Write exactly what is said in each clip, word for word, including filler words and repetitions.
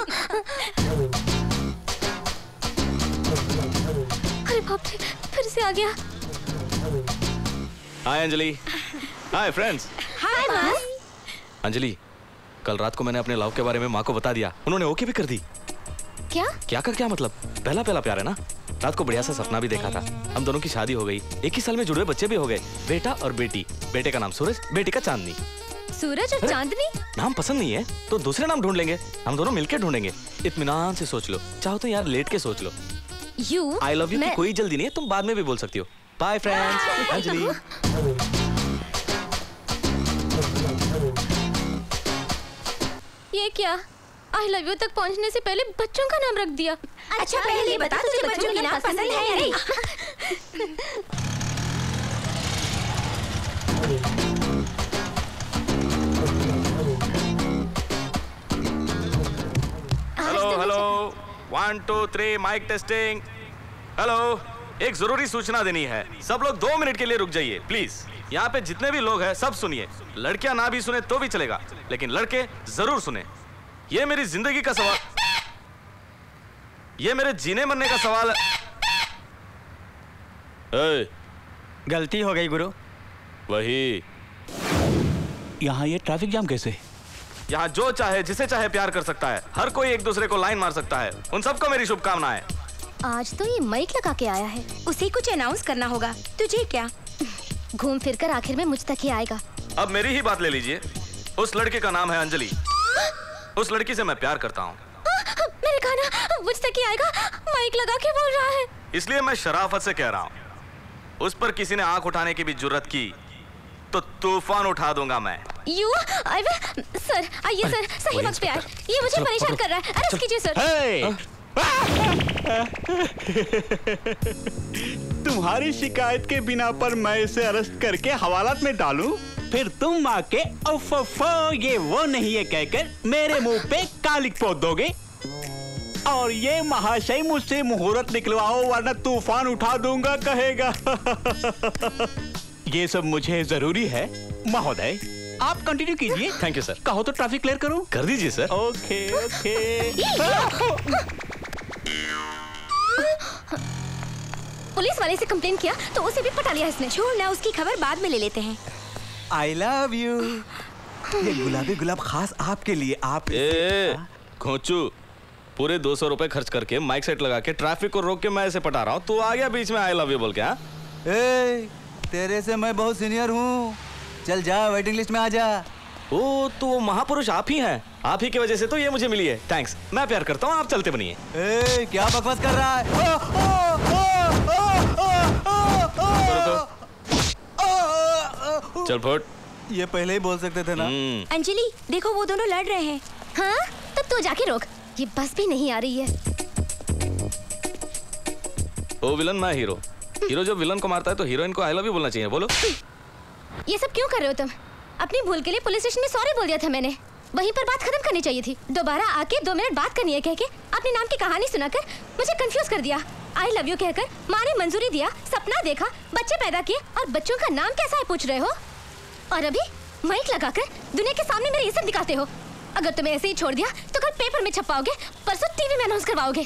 अरे बाप रे, फिर से आ गया। हाय अंजलि। Hi friends. हाय माँ। अंजलि, कल रात को मैंने अपने लव के बारे में माँ को बता दिया, उन्होंने ओके भी कर दी। क्या क्या कर क्या मतलब, पहला पहला प्यार है ना। रात को बढ़िया सा सपना भी देखा था, हम दोनों की शादी हो गई, एक ही साल में जुड़े बच्चे भी हो गए, बेटा और बेटी। बेटे का नाम सूरज, बेटी का चांदनी। सूरज और चांदनी? नाम पसंद नहीं है तो दूसरे नाम ढूंढ लेंगे, हम दोनों मिलकर ढूंढेंगे। इत्मीनान से सोच लो, चाहो तो यार लेट के सोच लो। यू आई लव यू मैं... की कोई जल्दी नहीं है, तुम बाद में भी बोल सकती हो। Bye friends. अंजलि। ये क्या, आई लव यू तक पहुंचने से पहले बच्चों का नाम रख दिया। अच्छा पहले बता तुझे बच्चों के नाम पसंद है या नहीं? Hello hello, one two three, mic testing. Hello, एक जरूरी सूचना देनी है, सब लोग दो मिनट के लिए रुक जाइए प्लीज। यहाँ पे जितने भी लोग हैं सब सुनिए, लड़कियां ना भी सुने तो भी चलेगा, लेकिन लड़के जरूर सुने। ये मेरी जिंदगी का सवाल, ये मेरे जीने मरने का सवाल है। ए, गलती हो गई गुरु। वही। यहाँ ये ट्रैफिक जाम कैसे? यहाँ जो चाहे जिसे चाहे प्यार कर सकता है, हर कोई एक दूसरे को लाइन मार सकता है। उन सबको मेरी शुभकामनाएं। आज तो ये माइक लगा के आया है, उसे कुछ अनाउंस करना होगा। तुझे क्या? घूम फिर कर आखिर में मुझ तक ही आएगा। अब मेरी ही बात ले लीजिए, उस लड़के का नाम है अंजलि। उस लड़की से मैं प्यार करता हूँ। मेरे गाना मुझ तक ही आएगा, माइक लगा के बोल रहा है। इसलिए मैं शराफत से कह रहा हूँ, उस पर किसी ने आंख उठाने की भी जुर्रत की तो तूफान उठा दूंगा मैं। यू आई विल सर, आइए सर, सही वक्त पे आए। ये मुझे परेशान कर रहा है, अरेस्ट कीजिए सर। तुम्हारी शिकायत के बिना पर मैं इसे अरेस्ट करके हवालात में डालूं, फिर तुम आके उफ उफ ये वो नहीं है कहकर मेरे मुंह पे कालिक पोत दोगे और ये महाशय मुझसे मुहूर्त निकलवाओ वरना तूफान उठा दूंगा कहेगा। ये सब मुझे जरूरी है महोदय, आप कंटिन्यू कीजिए। Thank you sir. कहो तो ट्रैफिक क्लियर करूं? कर दीजिए सर। Okay okay. पुलिस वाले से कंप्लेन किया तो उसे भी पटा लिया इसने। छोड़ ना, उसकी खबर बाद में ले लेते हैं। I love you. ये गुलाबी गुलाब खास आपके लिए। आप ए, खोचू, पूरे दो सौ रुपए खर्च करके माइक सेट लगा के ट्रैफिक को रोक के मैं ऐसे पटा रहा हूँ, तू आ गया बीच में आई लव यू बोल के। हाँ, ए, तेरे से मैं बहुत सीनियर हूँ, चल जा वेटिंग लिस्ट में आ जा। ओ तो वो महापुरुष आप ही हैं, आप ही की वजह से तो ये मुझे मिली है। थैंक्स, मैं प्यार करता हूँ, आप चलते बनिए। ए, क्या बकवास कर रहा है? ओ, ओ, ओ, ओ, ओ, ओ, ओ, चल फुट। ये पहले ही बोल सकते थे ना। अंजलि देखो वो दोनों लड़ रहे हैं। हाँ तो तू जाके रोक, ये बस भी नहीं आ रही है। ओ विलन, मैं हीरो। हीरो जब विलन को मारता है तो हीरोइन को आई लव यू बोलना चाहिए। बोलो। ये सब क्यों कर रहे हो तुम? अपनी भूल के लिए पुलिस स्टेशन में सॉरी बोल दिया था मैंने, वहीं पर बात खत्म करनी चाहिए थी। दोबारा आके दो मिनट बात करनी है कह के अपने नाम की कहानी सुनाकर मुझे कंफ्यूज कर दिया। आई लव यू कहकर माँ ने मंजूरी दिया, सपना देखा, बच्चे पैदा किए और बच्चों का नाम कैसा है पूछ रहे हो, और अभी माइक लगाकर दुनिया के सामने मेरी इज्जत दिखाते हो। अगर तुम्हें ऐसे ही छोड़ दिया तो कल पेपर में छपाओगे, परसों टीवी में अनाउंस करवाओगे।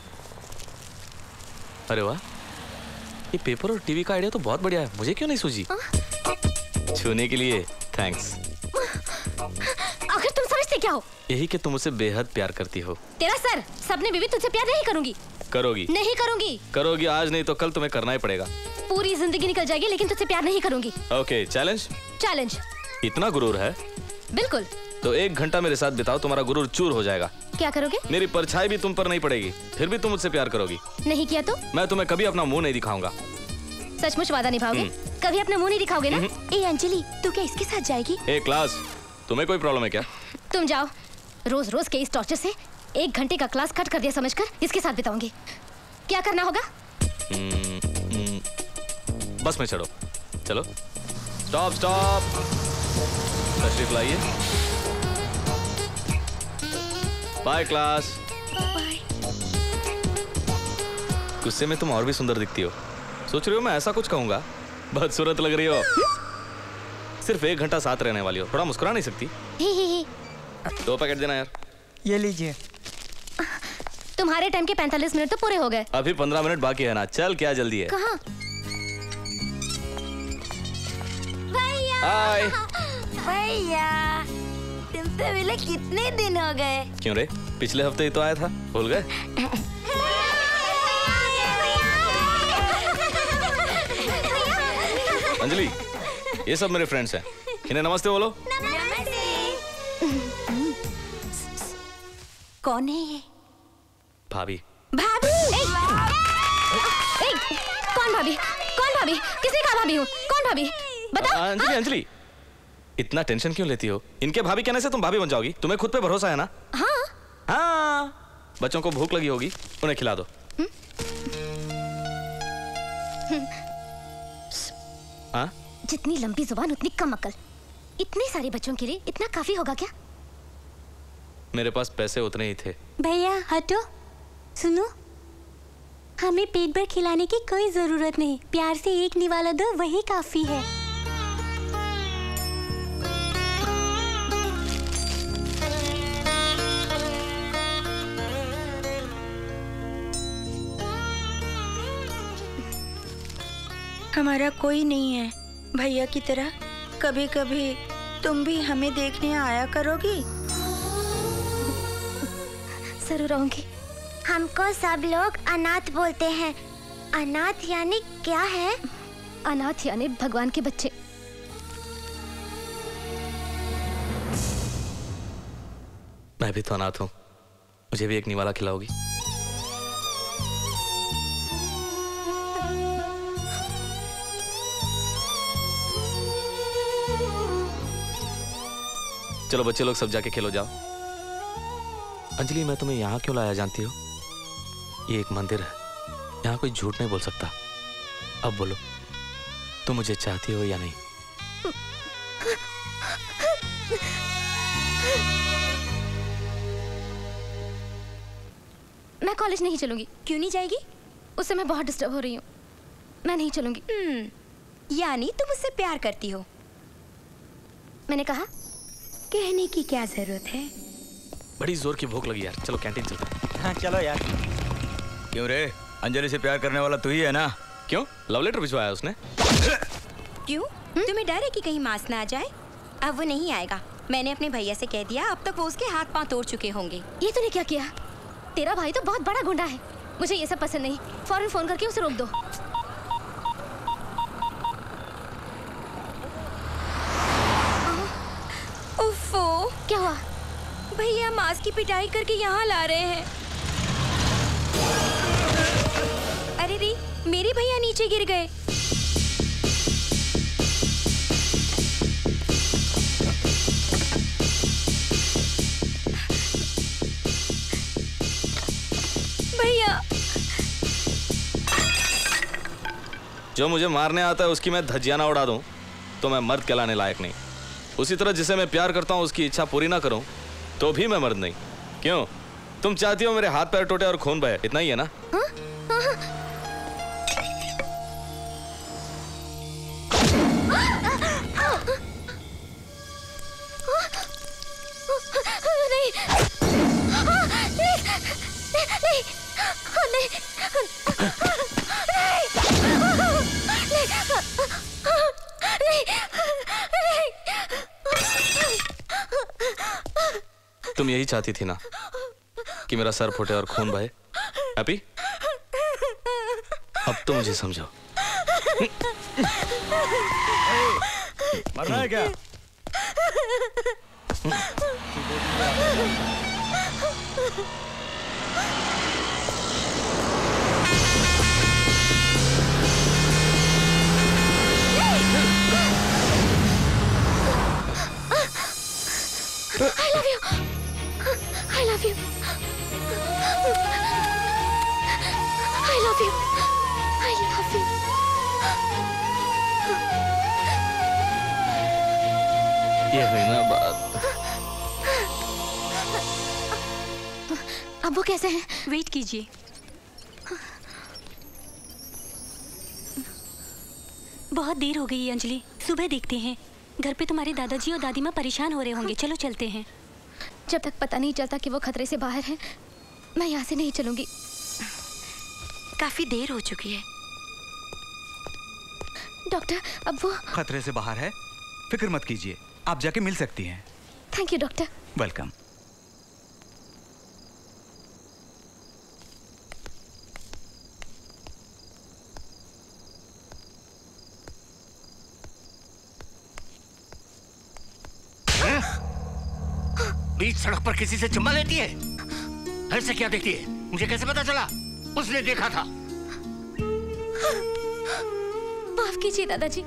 अरे वाह, ये पेपर और टीवी का आइडिया तो बहुत बढ़िया है, मुझे क्यों नहीं सूझी? छूने के लिए थैंक्स। आखिर तुम समझते क्या हो? यही कि तुम मुझसे बेहद प्यार करती हो। तेरा सर, सबने बीवी तुझसे प्यार नहीं करूंगी। करोगी? नहीं करूंगी। करोगी, आज नहीं तो कल तुम्हें करना ही पड़ेगा। पूरी जिंदगी निकल जाएगी लेकिन तुझसे प्यार नहीं करूंगी। Okay, challenge? चैलेंज। इतना गुरूर है? बिल्कुल। तो एक घंटा मेरे साथ बिताओ, तुम्हारा गुरूर चूर हो जाएगा। क्या करोगे? मेरी परछाई भी तुम पर नहीं पड़ेगी, फिर भी तुम मुझसे प्यार करोगी। नहीं किया तो? मैं तुम्हें कभी अपना मुंह नहीं दिखाऊंगा। सचमुच वादा निभाओगे? कभी अपना मुंह नहीं दिखाओगे ना? ए अंजलि, तू क्या इसके साथ जाएगी? ए क्लास, तुम्हें कोई प्रॉब्लम है क्या? तुम जाओ, रोज रोज के इस टॉर्चर से एक घंटे का क्लास कट कर दिया समझकर इसके साथ बिताऊंगी। क्या करना होगा? hmm, hmm, बस में चढ़ो। चलो, स्टॉप स्टॉप, तशरीफ लाइए। Bye class. गुस्से में तुम और भी सुंदर दिखती हो। सोच रही हो मैं ऐसा कुछ कहूंगा? बहुत सूरत लग रही हो। सिर्फ एक घंटा साथ रहने वाली हो, थोड़ा मुस्कुरा नहीं सकती? ही ही ही। दो पैकेट देना यार। ये लीजिए। तुम्हारे टाइम के पैंतालीस मिनट तो पूरे हो गए। अभी पंद्रह मिनट बाकी है ना, चल क्या जल्दी है। कहाँ? हाय। भैया तुमसे मिले कितने दिन हो गए? क्यों रे, पिछले हफ्ते ही तो आया था, भूल गए? अंजलि, ये सब मेरे फ्रेंड्स हैं, इन्हें नमस्ते बोलो। कौन है ये? भाभी। भाभी? ए, ए, कौन भाभी? कौन भाभी? किसने कहा भाभी हूँ? कौन भाभी? बताओ। अंजलि, हाँ? अंजलि, इतना टेंशन क्यों लेती हो? इनके भाभी कहने से तुम भाभी बन जाओगी। तुम्हें खुद पे भरोसा है ना? हाँ। हाँ। बच्चों को भूख लगी होगी, उन्हें खिला दो। हाँ? जितनी लंबी जुबान उतनी कम अकल। इतने सारे बच्चों के लिए इतना काफी होगा क्या? मेरे पास पैसे उतने ही थे। भैया हटो, सुनो, हमें पेट भर खिलाने की कोई जरूरत नहीं। प्यार से एक निवाला दो, वही काफी है। हमारा कोई नहीं है भैया की तरह। कभी कभी तुम भी हमें देखने आया करोगी? जरूर आऊंगी। हमको सब लोग अनाथ बोलते हैं। अनाथ यानी क्या है? अनाथ यानी भगवान के बच्चे। मैं भी तो अनाथ हूँ, मुझे भी एक निवाला खिलाओगी? चलो बच्चे लोग सब जाके खेलो, जाओ। अंजलि, मैं तुम्हें यहाँ क्यों लाया जानती हो? ये एक मंदिर है, यहाँ कोई झूठ नहीं बोल सकता। अब बोलो, तुम मुझे चाहती हो या नहीं? मैं कॉलेज नहीं चलूंगी। क्यों नहीं जाएगी? उससे मैं बहुत डिस्टर्ब हो रही हूँ। मैं नहीं चलूंगी। हम्म, यानी तुम उससे प्यार करती हो? मैंने कहा। कहने की क्या जरूरत है? बड़ी जोर की भूख लगी यार, चलो कैंटीन चलते हैं। हाँ चलो यार। क्यों रे, अंजलि से प्यार करने वाला तू ही है ना? क्यों, लव लेटर भिजवाया उसने? क्यों? तुम्हें डर है कि कहीं मांस ना आ जाए? अब वो नहीं आएगा। मैंने अपने भैया से कह दिया, अब तक वो उसके हाथ पांव तोड़ चुके होंगे। ये तूने क्या किया? तेरा भाई तो बहुत बड़ा गुंडा है। मुझे ये सब पसंद नहीं। फौरन फोन करके उसे रोक दो। उफ़ो, क्या हुआ? भैया मांस की पिटाई करके यहाँ ला रहे हैं। अरे रे, मेरे भैया नीचे गिर गए। भैया, जो मुझे मारने आता है उसकी मैं धज्जियां ना उड़ा दूं तो मैं मर्द कहलाने लायक नहीं। उसी तरह जिसे मैं प्यार करता हूं उसकी इच्छा पूरी ना करूं तो भी मैं मर्द नहीं। क्यों, तुम चाहती हो मेरे हाथ पैर टूटे और खून बहे, इतना ही है ना? हाँ? हाँ? नहीं, नहीं, तुम यही चाहती थी ना कि मेरा सर फूटे और खून बहे? हैप्पी? अब तो मुझे समझो। मरना है क्या? I love you. I love you. I love you. I love you. ये हुई ना बात। अब वो कैसे हैं? वेट कीजिए। बहुत देर हो गई है अंजलि, सुबह देखते हैं। घर पे तुम्हारे दादाजी और दादी माँ परेशान हो रहे होंगे। चलो चलते हैं। जब तक पता नहीं चलता कि वो खतरे से बाहर हैं, मैं यहाँ से नहीं चलूंगी। काफी देर हो चुकी है। डॉक्टर, अब वो खतरे से बाहर है, फिक्र मत कीजिए, आप जाके मिल सकती हैं। Thank you doctor. वेलकम। बीच सड़क पर किसी से चुम्मा लेती है? ऐसे क्या देखती है? मुझे कैसे पता चला? उसने देखा था। माफ कीजिए दादाजी,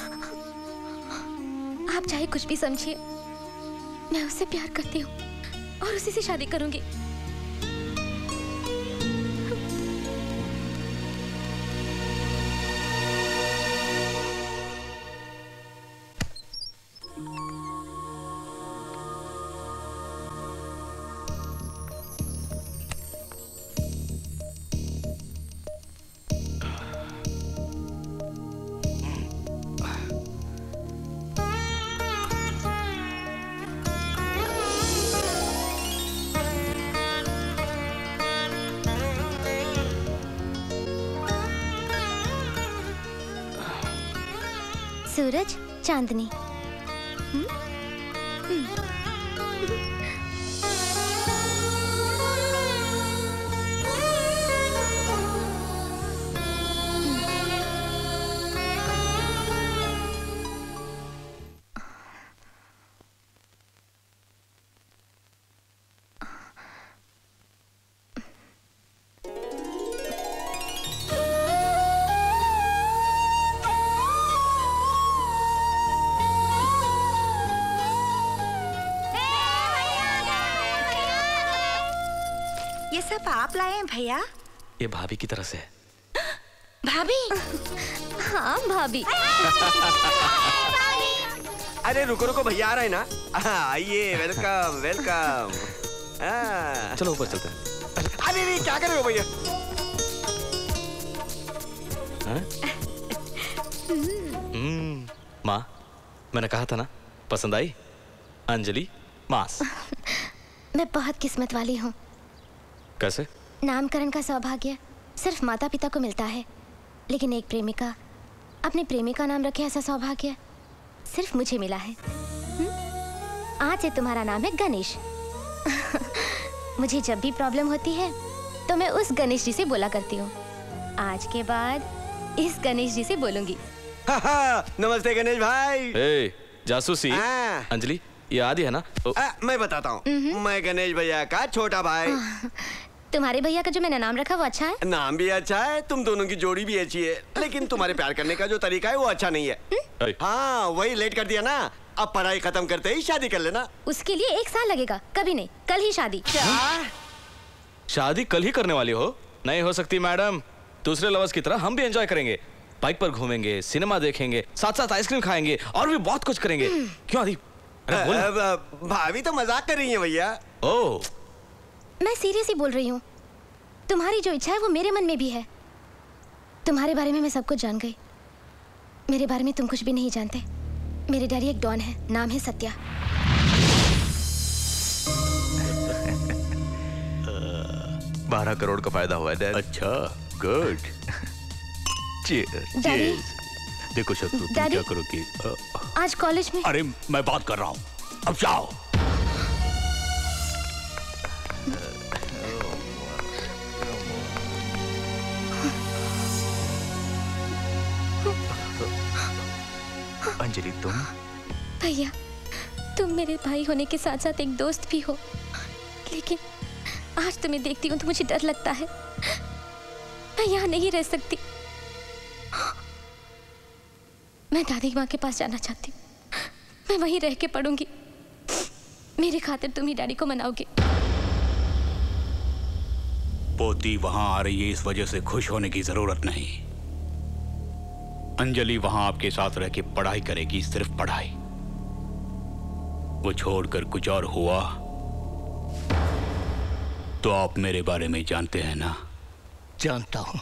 आप चाहे कुछ भी समझिए, मैं उससे प्यार करती हूँ और उसी से शादी करूंगी। सूरज, चांदनी। हुँ? हुँ। ये सब आप लाए हैं भैया? ये भाभी की तरफ से है। भाभी? हाँ भाभी। अरे रुको रुको, भैया आ रहे हैं ना। आइए, वेलकम वेलकम। चलो ऊपर चलते हैं। अरे नहीं, क्या कर रहे हो भैया? हम्म, माँ, मैंने कहा था ना, पसंद आई? अंजलि मास। मैं बहुत किस्मत वाली हूँ। कैसे? नामकरण का सौभाग्य सिर्फ माता पिता को मिलता है, लेकिन एक प्रेमिका अपने प्रेमी का नाम रखे ऐसा सौभाग्य सिर्फ मुझे मिला है। हुँ? आज से तुम्हारा नाम है गणेश। मुझे जब भी प्रॉब्लम होती है तो मैं उस गणेश जी से बोला करती हूँ। आज के बाद इस गणेश जी से बोलूंगी। नमस्ते गणेश भाई। ए, जासूसी। अंजलि, ये आदि है ना? आ, मैं बताता हूँ, मैं गणेश भैया का छोटा भाई। तुम्हारे भैया का जो मैंने नाम रखा वो अच्छा है? नाम भी अच्छा है, तुम दोनों की जोड़ी भी अच्छी है, लेकिन तुम्हारे प्यार करने का जो तरीका है वो अच्छा नहीं है। हाँ, वही लेट कर दिया ना। अब पढ़ाई खत्म करते ही शादी कर लेना। उसके लिए एक साल लगेगा। कभी नहीं, कल ही शादी। क्या? शादी कल ही करने वाली हो? नहीं हो सकती मैडम। दूसरे लवर्स की तरह हम भी एंजॉय करेंगे, बाइक पर घूमेंगे, सिनेमा देखेंगे, साथ साथ आइसक्रीम खाएंगे और भी बहुत कुछ करेंगे। क्यों आदि? भाभी तो मजाक कर रही है भैया। ओह, मैं सीरियस ही बोल रही हूँ। तुम्हारी जो इच्छा है वो मेरे मन में भी है। तुम्हारे बारे में मैं सब कुछ जान गई। मेरे बारे में तुम कुछ भी नहीं जानते। मेरे डैडी एक डॉन है, नाम है सत्या। बारह करोड़ का फायदा हुआ है। अच्छा, गुड। चीयर्स। डैडी, देखो शत्रु, तुम डैडी, क्या करोगी? आज कॉलेज में। अरे मैं बात कर रहा हूँ, अब जाओ। अंजलि, तुम? भैया, तुम मेरे भाई होने के साथ साथ एक दोस्त भी हो, लेकिन आज तुम्हें देखती हूँ तो मुझे डर लगता है। मैं यहाँ नहीं रह सकती। मैं दादी माँ के पास जाना चाहती हूँ। मैं वहीं रह के पढ़ूंगी। मेरे खातिर तुम ही डैडी को मनाओगे। पोती वहां आ रही है, इस वजह से खुश होने की जरूरत नहीं। अंजलि वहां आपके साथ रह के पढ़ाई करेगी, सिर्फ पढ़ाई। वो छोड़कर कुछ और हुआ तो आप मेरे बारे में जानते हैं ना? जानता हूं।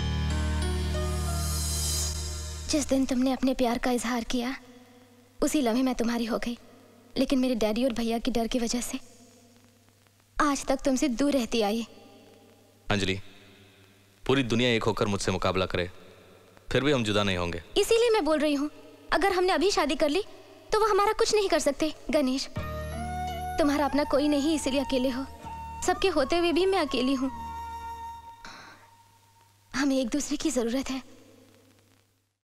जिस दिन तुमने अपने प्यार का इजहार किया उसी लम्हे मैं तुम्हारी हो गई, लेकिन मेरे डैडी और भैया की डर की वजह से आज तक तुमसे दूर रहती आई। अंजलि, पूरी दुनिया एक होकर मुझसे मुकाबला करे, फिर भी हम जुदा नहीं होंगे। इसीलिए मैं बोल रही हूँ, अगर हमने अभी शादी कर ली तो वो हमारा कुछ नहीं कर सकते। गणेश, तुम्हारा अपना कोई नहीं, इसीलिए अकेले हो। सबके होते हुए भी मैं अकेली हूँ। हमें एक दूसरे की जरूरत है।